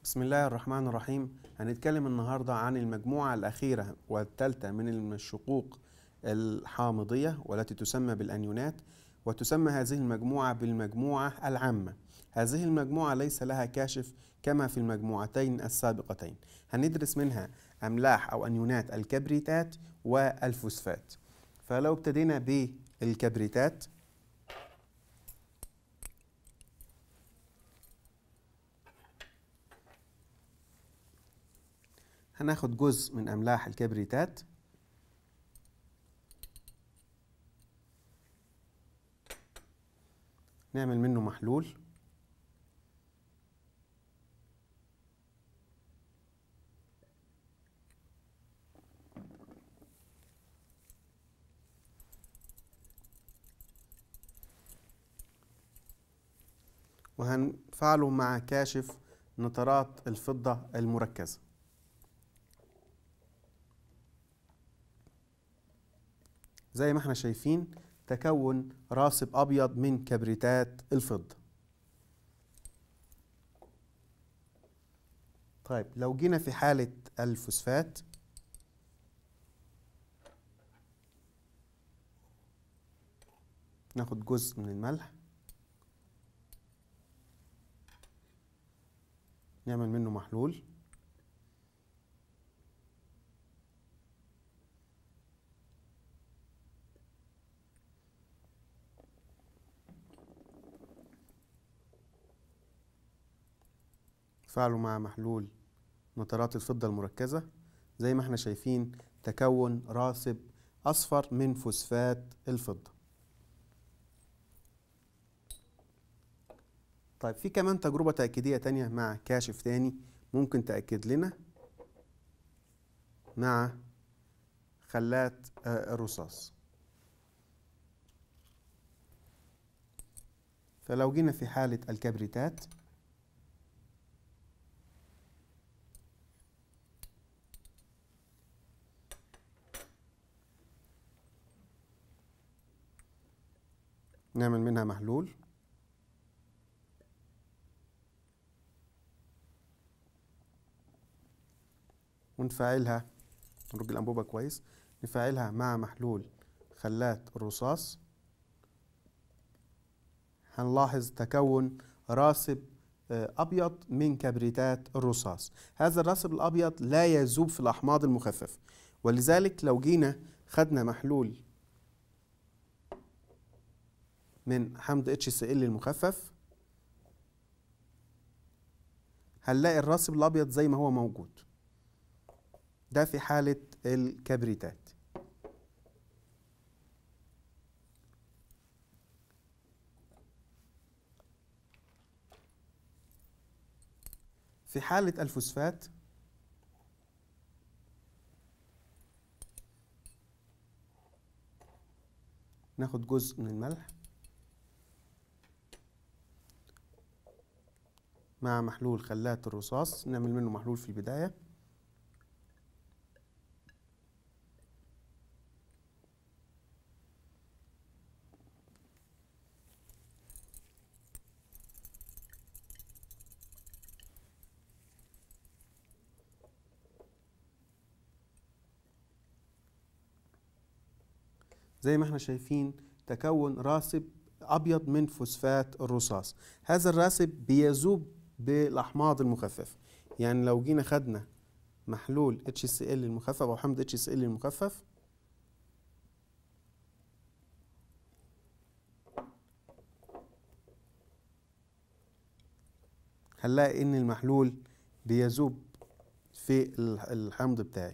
بسم الله الرحمن الرحيم. هنتكلم النهاردة عن المجموعة الأخيرة والثالثة من الشقوق الحامضية والتي تسمى بالأنيونات، وتسمى هذه المجموعة بالمجموعة العامة. هذه المجموعة ليس لها كاشف كما في المجموعتين السابقتين. هندرس منها أملاح أو أنيونات الكبريتات والفوسفات. فلو ابتدينا بالكبريتات، هناخد جزء من أملاح الكبريتات نعمل منه محلول، وهنفعله مع كاشف نترات الفضة المركزة. زي ما احنا شايفين تكون راسب أبيض من كبريتات الفضة. طيب لو جينا في حالة الفوسفات، ناخد جزء من الملح نعمل منه محلول، نفعله مع محلول نترات الفضة المركزة. زي ما احنا شايفين تكون راسب أصفر من فوسفات الفضة. طيب في كمان تجربة تأكيدية تانية مع كاشف تاني ممكن تأكد لنا مع خلات الرصاص. فلو جينا في حالة الكبريتات، نعمل منها محلول، ونفعلها، نرج الأنبوبة كويس، نفعلها مع محلول خلات الرصاص. هنلاحظ تكون راسب أبيض من كبريتات الرصاص. هذا الراسب الأبيض لا يذوب في الأحماض المخففة، ولذلك لو جينا خدنا محلول من حمض HCl المخفف هنلاقي الراسب الأبيض زي ما هو موجود. ده في حالة الكبريتات. في حالة الفوسفات ناخد جزء من الملح مع محلول خلات الرصاص، نعمل منه محلول في البداية، زي ما احنا شايفين تكون راسب أبيض من فوسفات الرصاص. هذا الراسب بيذوب بالأحماض المخففة. يعني لو جينا خدنا محلول HCl المخفف أو حمض HCl المخفف، هنلاقي إن المحلول بيذوب في الحمض بتاعي.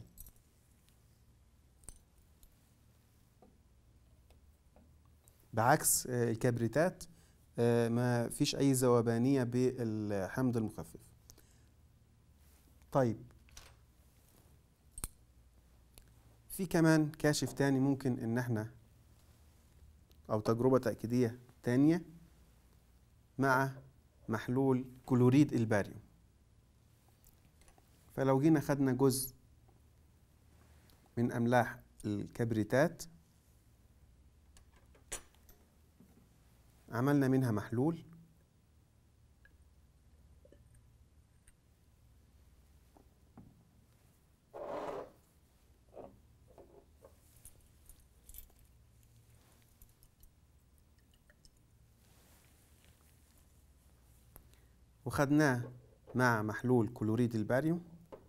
بعكس الكبريتات ما فيش أي ذوبانية بالحمض المخفف. طيب في كمان كاشف تاني ممكن إن احنا أو تجربة تأكيدية تانية مع محلول كلوريد الباريوم. فلو جينا خدنا جزء من أملاح الكبريتات عملنا منها محلول، وخدناه مع محلول كلوريد الباريوم،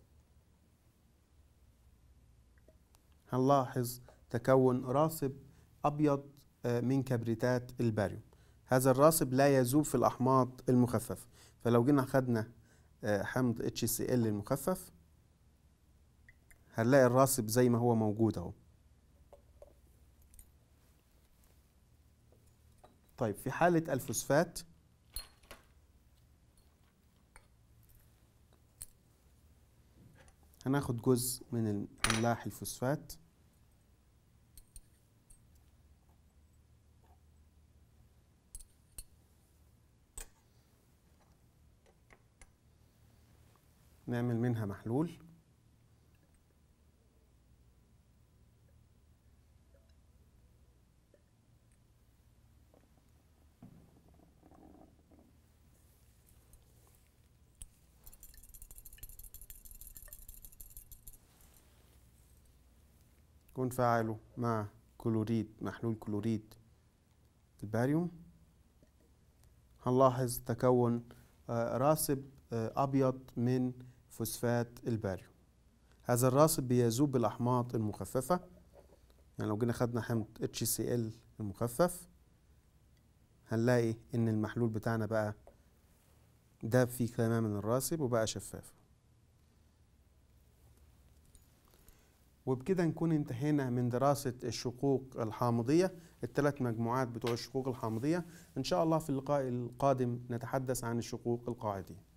هنلاحظ تكون راسب أبيض من كبريتات الباريوم. هذا الراسب لا يذوب في الأحماض المخففة، فلو جينا خدنا حمض HCl المخفف هنلاقي الراسب زي ما هو موجود اهو. طيب في حالة الفوسفات هناخد جزء من أملاح الفوسفات نعمل منها محلول، ونفعله مع محلول كلوريد الباريوم. هنلاحظ تكون راسب أبيض من فوسفات الباريوم. هذا الراسب بيذوب بالأحماض المخففة، يعني لو جينا خدنا حمض HCl المخفف هنلاقي إن المحلول بتاعنا بقى داب فيه تماما الراسب وبقى شفاف. وبكده نكون انتهينا من دراسة الشقوق الحامضية، الثلاث مجموعات بتوع الشقوق الحامضية. إن شاء الله في اللقاء القادم نتحدث عن الشقوق القاعدية.